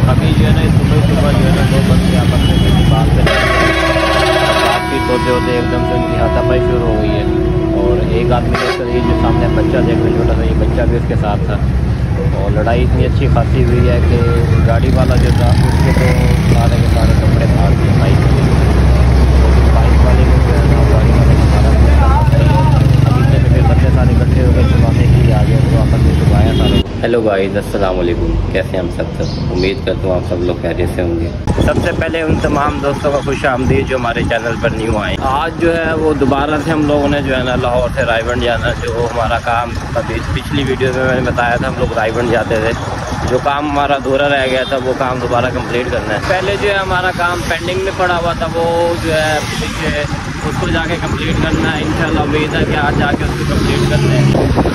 अभी जो है ना सुबह सुबह जो है ना दो बंदे आपस में बात कर रहे हैं। बातचीत होते होते एकदम से उनकी हाथापाई शुरू हो गई है और एक आदमी ने ये जो सामने बच्चा देख रहे छोटा सा, ये बच्चा भी उसके साथ था और लड़ाई इतनी अच्छी खासी हुई है कि गाड़ी वाला जो था उसके तो सारे के सारे कपड़े फाड़ दिए बाइक के, लेकिन बाइक वाले को जो है ना गाड़ी वाले को सारा अभी से फिर बच्चे सारे इकट्ठे हो गए छुपाने के लिए आ गए तो आपस में छुपाया सारे। हेलो गाइस, अस्सलाम वालेकुम, कैसे हम सब उम्मीद करता हूँ आप सब लोग खैरियत से होंगे। सबसे पहले उन तमाम दोस्तों का खुश आमदीद जो हमारे चैनल पर न्यू आए। आज जो है वो दोबारा से हम लोगों ने जो है ना लाहौर से रायगंज जाना, जो हमारा काम अभी पिछली वीडियो में मैंने बताया था हम लोग रायगंज जाते थे, जो काम हमारा अधूरा रह गया था वो काम दोबारा कंप्लीट करना है। पहले जो है हमारा काम पेंडिंग में पड़ा हुआ था, वो जो है पीछे उसको जाके कंप्लीट करना है। इंशाल्लाह उम्मीद है कि आज जाके उसको कंप्लीट करते हैं।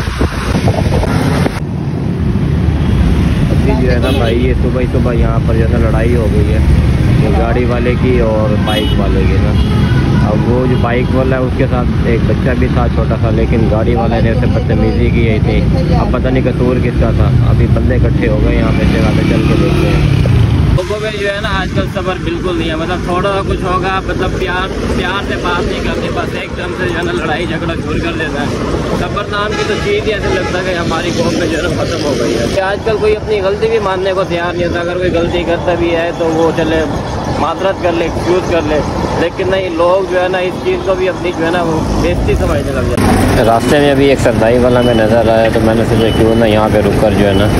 अभी जो है ना भाई ये सुबह यहाँ पर जैसा लड़ाई हो गई है वो गाड़ी वाले की और बाइक वाले की ना। अब वो जो बाइक वाला है उसके साथ एक बच्चा भी था छोटा सा, लेकिन गाड़ी वाले ने उसे बदतमीजी की है थी। अब पता नहीं कसूर किसका था। अभी बंदे इकट्ठे हो गए यहाँ पे जगह पे, चल के देखते हैं। लोगों में जो है ना आजकल सब्र बिल्कुल नहीं है, मतलब थोड़ा सा कुछ होगा मतलब प्यार से बात नहीं करते, बस एकदम से जो है ना लड़ाई झगड़ा शुरू कर देता है। सब्र नाम की तो चीज़ ही ऐसे लगता है कि हमारी कौम में जो है ना खत्म हो गई है। आजकल कोई अपनी गलती भी मानने को तैयार नहीं होता। अगर कोई गलती करता भी है तो वो चले माजरत कर ले, एक्सक्यूज़ कर ले, लेकिन नहीं, लोग जो है ना इस चीज़ को भी अपनी जो है ना वो बेइज्जती समझने लग जाते हैं। रास्ते में अभी एक सरदाई वाला में नज़र आया तो मैंने सोचा क्यों ना यहाँ पे रुक कर जो है ना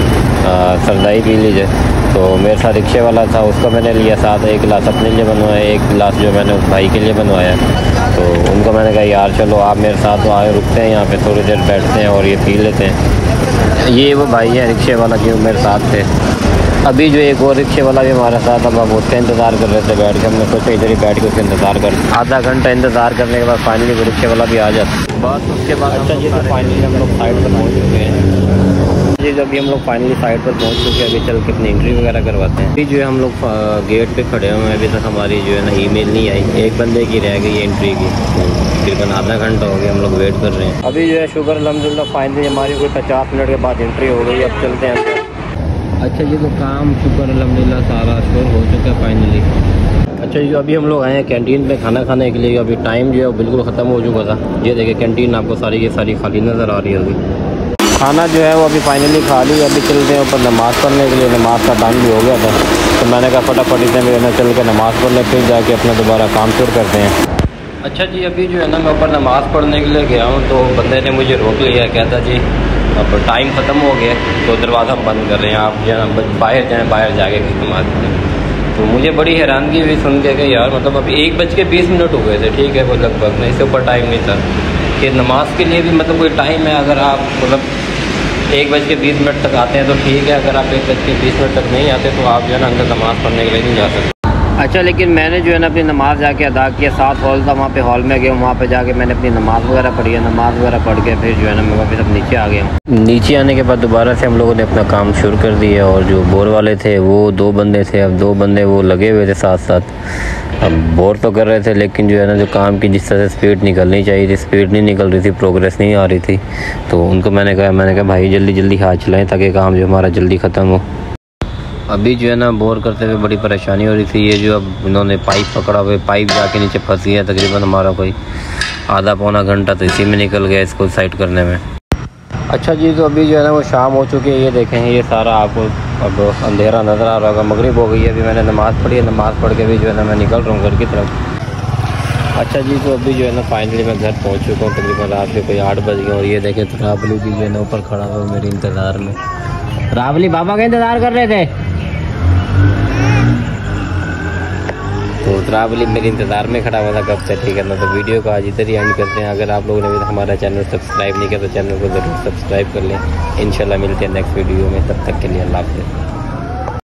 सरदाई पी लीजिए। तो मेरे साथ रिक्शे वाला था, उसको मैंने लिया साथ, एक गिलास अपने लिए बनवाया, एक गिलास जो मैंने उस भाई के लिए बनवाया। तो उनको मैंने कहा यार चलो आप मेरे साथ तो आए, रुकते हैं यहाँ पे थोड़ी देर बैठते हैं और ये पी लेते हैं। ये वो भाई है रिक्शे वाला जो मेरे साथ थे। अभी जो एक और रिक्शे वाला भी हमारे साथ, अब हम उसका इंतज़ार कर रहे थे बैठ के। हमने सोचा इधर ही बैठ के उसका इंतज़ार कर, आधा घंटा इंतज़ार करने के बाद फाइनली वो रिक्शे वाला भी आ जाता। बस उसके बाद अच्छा जी तो फाइनली हम लोग साइड पर पहुँच चुके हैं जी। जब भी हम लोग फाइनली साइड पर पहुँच चुके हैं, अभी चल के अपनी एंट्री वगैरह करवाते हैं। अभी जो है हम लोग गेट पे खड़े हुए हैं, अभी तक हमारी जो है ना ईमेल नहीं आई। एक बंदे की रह गई एंट्री की, तकरीबन आधा घंटा हो गया हम लोग वेट कर रहे हैं। अभी जो है शुक्र अल्हम्दुलिल्लाह फाइनली हमारी कोई 50 मिनट के बाद एंट्री हो गई। अब चलते हैं अंदर। अच्छा जी तो काम शुक्र अल्हम्दुलिल्लाह सारा शुरू हो चुका है फाइनली। अच्छा जी अभी हम लोग आए हैं कैंटीन पे खाना खाने के लिए। अभी टाइम जो है बिल्कुल ख़त्म हो चुका था। ये देखिए कैंटीन आपको सारी की सारी खाली नज़र आ रही होगी। खाना जो है वो अभी फाइनली खा ली। अभी चलते हैं ऊपर नमाज़ पढ़ने के लिए। नमाज का टाइम भी हो गया था तो मैंने कहा फटाफट इतने में ना चल के नमाज़ पढ़ ले, फिर जाके अपना दोबारा काम शुरू करते हैं। अच्छा जी अभी जो है ना मैं ऊपर नमाज़ पढ़ने के लिए गया हूँ तो बंदे ने मुझे रोक लिया, कहता जी अब टाइम ख़त्म हो गया तो दरवाज़ा बंद कर रहे हैं, आप जो है बाहर जाएँ, बाहर जाके नमाज़ पढ़ें। तो मुझे बड़ी हैरानगी हुई सुन के कि यार मतलब अभी 1:20 हो गए थे, ठीक है वो लगभग नहीं, इससे ऊपर टाइम नहीं था कि नमाज के लिए भी मतलब कोई टाइम है। अगर आप मतलब 1:20 तक आते हैं तो ठीक है, अगर आप 1:20 तक नहीं आते तो आप जो है ना अंदर नमाज़ पढ़ने के लिए नहीं जा सकते। अच्छा लेकिन मैंने जो है ना अपनी नमाज़ जाके अदा किया। 7 हॉल था वहाँ पे, हॉल में गया, वहाँ पे जाके मैंने अपनी नमाज़ वगैरह पढ़ी है। नमाज़ वगैरह पढ़ के फिर जो है ना मैं वापस अब नीचे आ गया हूँ। नीचे आने के बाद दोबारा से हम लोगों ने अपना काम शुरू कर दिया और जो बोर वाले थे वो 2 बंदे थे। अब 2 बंदे वो लगे हुए थे साथ साथ। अब बोर तो कर रहे थे लेकिन जो है ना जो काम की जिस तरह से स्पीड निकलनी चाहिए थी स्पीड नहीं निकल रही थी, प्रोग्रेस नहीं आ रही थी। तो उनको मैंने कहा भाई जल्दी जल्दी हाथ चलाएँ ताकि काम जो हमारा जल्दी ख़त्म हो। अभी जो है ना बोर करते हुए बड़ी परेशानी हो रही थी। ये जो अब इन्होंने पाइप पकड़ा हुआ, पाइप जाके नीचे फंस गया। तकरीबन हमारा कोई आधा पौना घंटा तो इसी में निकल गया इसको साइड करने में। अच्छा जी तो अभी जो है ना वो शाम हो चुकी है। ये देखें ये सारा आपको अब अंधेरा नज़र आ रहा होगा, मगरिब हो गई है। अभी मैंने नमाज़ पढ़ी है, नमाज़ पढ़ के भी जो है ना मैं निकल रहा हूँ घर की तरफ। अच्छा जी तो अभी जो है ना फाइनली मैं घर पहुँच चुका हूँ। तकरीबन रात के कोई 8 बज गए और ये देखें तो रावली भी जो है ना ऊपर खड़ा हुआ मेरे इंतज़ार में। रावली बाबा का इंतज़ार कर रहे थे तो रावली मेरे इंतज़ार में खड़ा हुआ था कब से, ठीक है ना। तो वीडियो को आज इधर ही एंड करते हैं। अगर आप लोगों ने भी हमारा चैनल सब्सक्राइब नहीं किया तो चैनल को ज़रूर सब्सक्राइब कर लें। इंशाल्लाह मिलते हैं नेक्स्ट वीडियो में, तब तक के लिए अल्लाह हाफ़िज़।